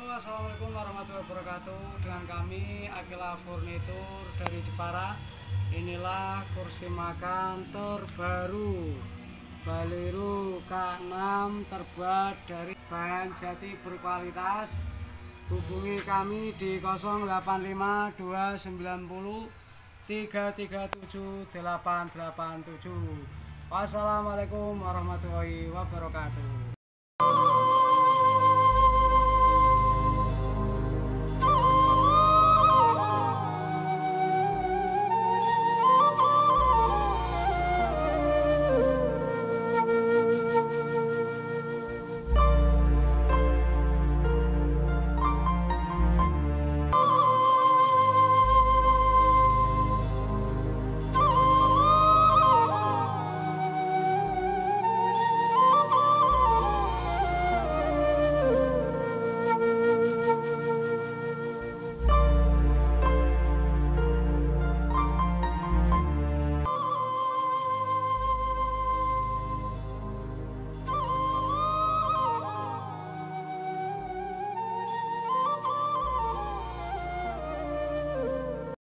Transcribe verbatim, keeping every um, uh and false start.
Assalamualaikum warahmatullahi wabarakatuh. Dengan kami Akila Furnitur dari Jepara. Inilah kursi makan terbaru Balero K enam terbuat dari bahan jati berkualitas. Hubungi kami di nol delapan lima dua sembilan nol tiga tiga tujuh delapan delapan tujuh. Wassalamualaikum warahmatullahi wabarakatuh.